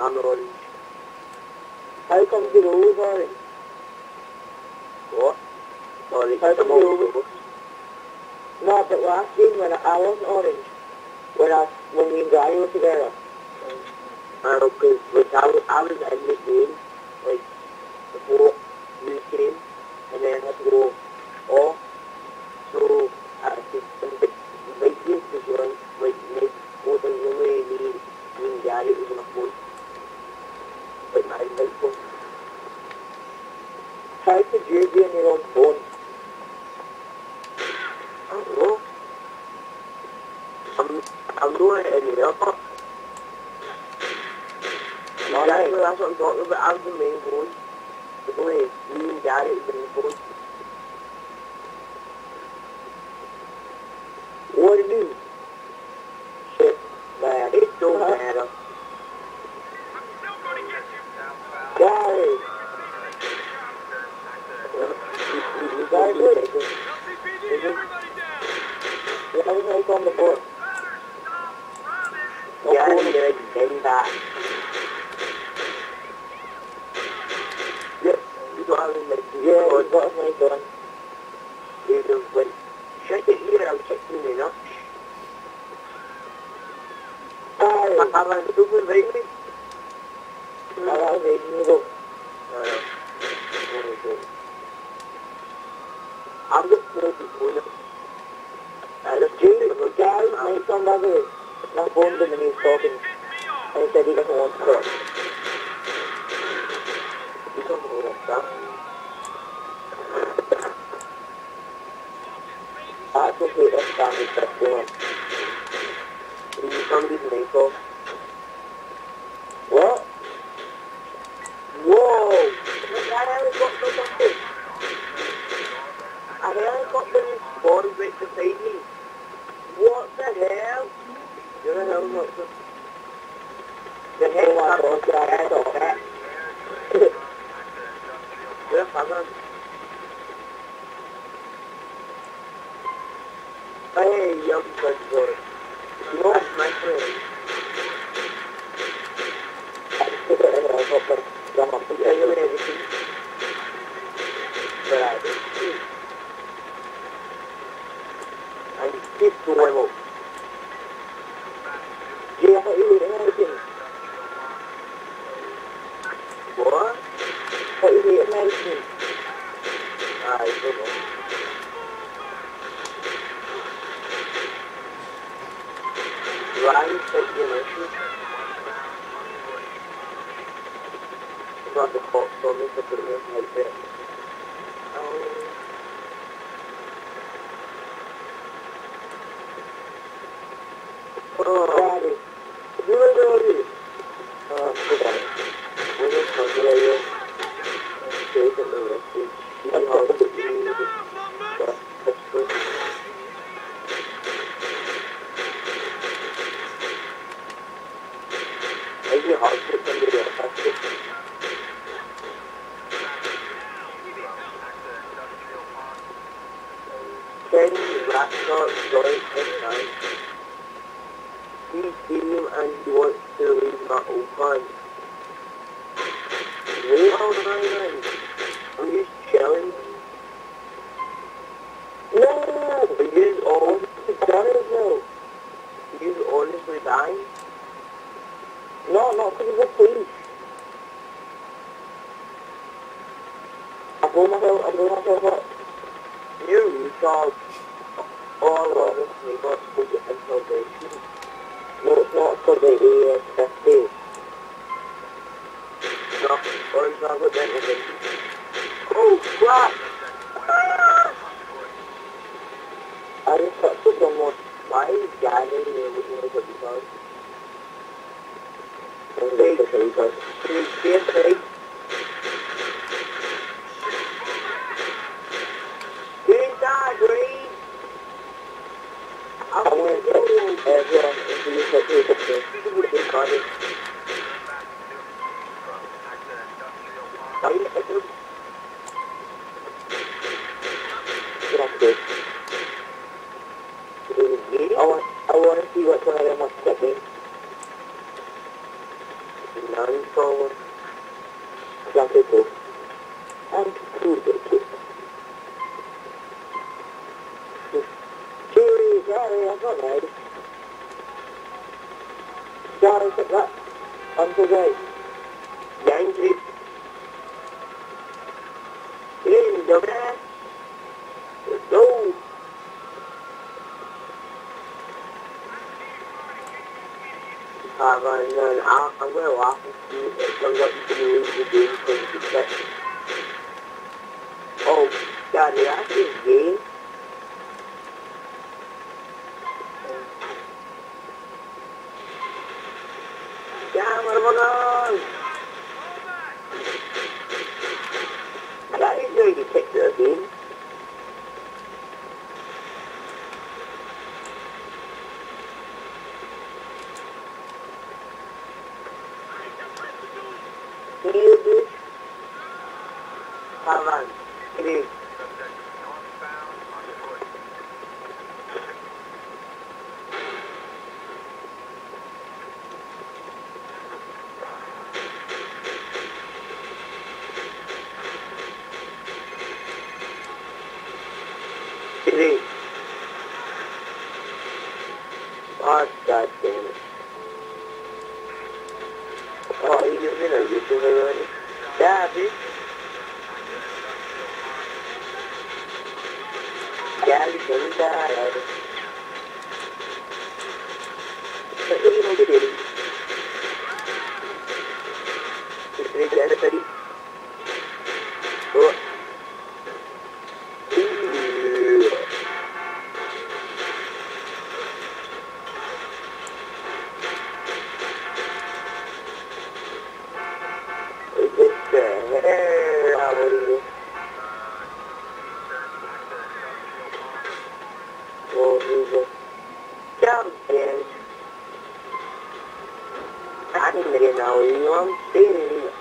I'm orange. How come the road orange? What? Sorry, How come I'm the orange. road? No, but last game when I wasn't orange. When we and Gary were together. I know, because like, I was in the game, like, before you came, and then I had to go off, so I could invite you, because you're like, both of the only me and Gary was on my phone, like my invite phone. How could you be on your own phone? I don't know. I'm doing it in the airport. Exactly, that's what I'm talking about. I was the main phone. But only me and Gary was in the phone. What do you mean? Shit, man. It don't matter. Gary! Gary, good. Yeah, I was like on the board. Gary, like, getting back. Yep, you know, I was like, Yeah, he got his mic on. He was like, shut it here, I'm kicking you nuts. Gary! Have I super invite me? I was reading you go. I'm just going to phone it. Gary's mic's on, by the way. My phone didn't when he was talking. And he said he doesn't want to talk. You don't know that stuff. I actually hate this family stuff so much. You somebody's mic off. What? Whoa! That helicopter something. A helicopter is spawned right beside me. What the hell? You're a helicopter. The helicopter head off it. You're a fucker. Hey, young good boy. You know, that's my friend. I just took it in a helicopter. Jump up. Yeah, you're in everything. But I did too. And keep going up. Jay, I thought you were in everything. What? I thought you were in everything. I don't know. Ryan said you mentioned. Got the box on me to put it in like that. Gary. You know this. Good on it. When you're talking about you, take it the message. You know how to use it. But that's good. Maybe hard to put somebody else. That's good. Kenny Raptor joined this time. He's team and he wants to leave my open. Wait all the time, I'm just chilling. No! But you're always Done as well. you're honestly dying. No, not because of the police. I blew myself up. You recharge all of this neighbor to get insulation. No, it's not because of the ES50. No, or it's not with insulation. Oh crap! I just touched someone. Why is Gary looking like a retard? Hey, because He's being big. Good die, Green! I want to touch everyone into the helicopter. Why you take him? That's good. I want to see which one of them wants to get me. none forward. Classical. And cool it. Cheery, sorry, I've got those. Sorry, take that. Until great. Yankee. In the back. Let's go. I'm going to walk and see if I'm going to lose the game because it's set. Oh, God, did I see this game? Yeah, motherfucker! God, he's going to take the game. You bitch. Come on. It is. It is. Oh, God damn it. Oh, you just been a YouTube already? Yeah, bitch. Yeah, you can die. But you don't get it. It's really good, buddy. Oh. Ooh. It's just how old is it? Oh, Jesus. God damn it. I didn't get no, you know, I'm saying it.